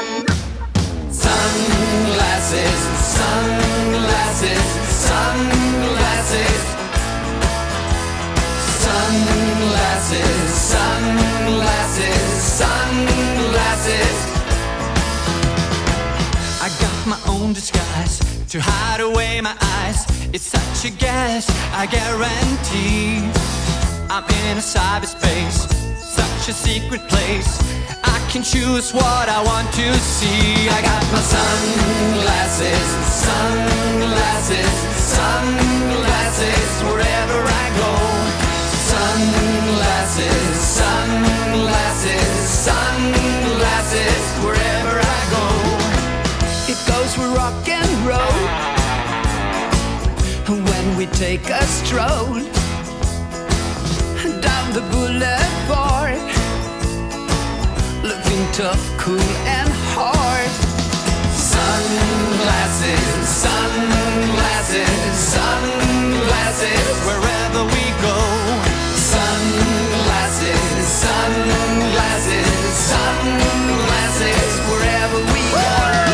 Sunglasses, sunglasses, sunglasses. Sunglasses, sunglasses, sunglasses. I got my own disguise to hide away my eyes. It's such a guess, I guarantee. I'm in a cyberspace, such a secret place. I can choose what I want to see. I got my sunglasses, sunglasses, sunglasses wherever I go. Sunglasses, sunglasses, sunglasses wherever I go. It goes with rock and roll when we take a stroll down the boulevard, looking tough, cool and hard. Sunglasses, sunglasses, sunglasses wherever we go. Sunglasses, sunglasses, sunglasses wherever we go.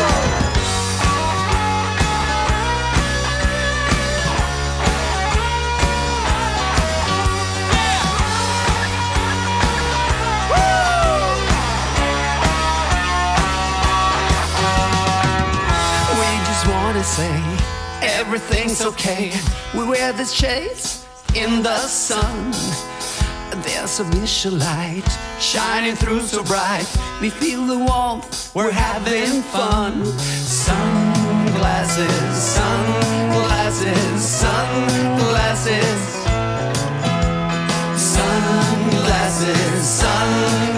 Say everything's okay. We wear the shades in the sun. There's a visual light shining through so bright. We feel the warmth, we're having fun. Sunglasses, sunglasses, sunglasses. Sunglasses, sunglasses.